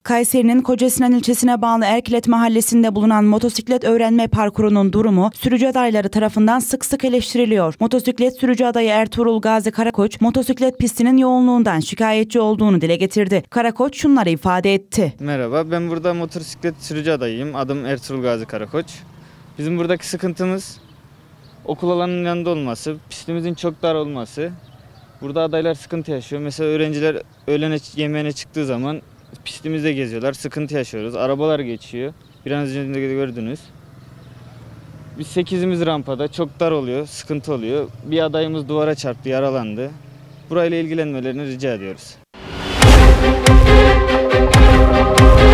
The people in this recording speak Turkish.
Kayseri'nin Kocasinan ilçesine bağlı Erkilet mahallesinde bulunan motosiklet öğrenme parkurunun durumu sürücü adayları tarafından sık sık eleştiriliyor. Motosiklet sürücü adayı Ertuğrul Gazi Karakoç, motosiklet pistinin yoğunluğundan şikayetçi olduğunu dile getirdi. Karakoç şunları ifade etti. Merhaba, ben burada motosiklet sürücü adayıyım. Adım Ertuğrul Gazi Karakoç. Bizim buradaki sıkıntımız okul alanının yanında olması, pistimizin çok dar olması. Burada adaylar sıkıntı yaşıyor. Mesela öğrenciler öğlen yemeğine çıktığı zaman pistimizde geziyorlar. Sıkıntı yaşıyoruz. Arabalar geçiyor. Biraz önce de gördünüz. Biz 8'imiz rampada. Çok dar oluyor. Sıkıntı oluyor. Bir adayımız duvara çarptı, yaralandı. Burayla ilgilenmelerini rica ediyoruz.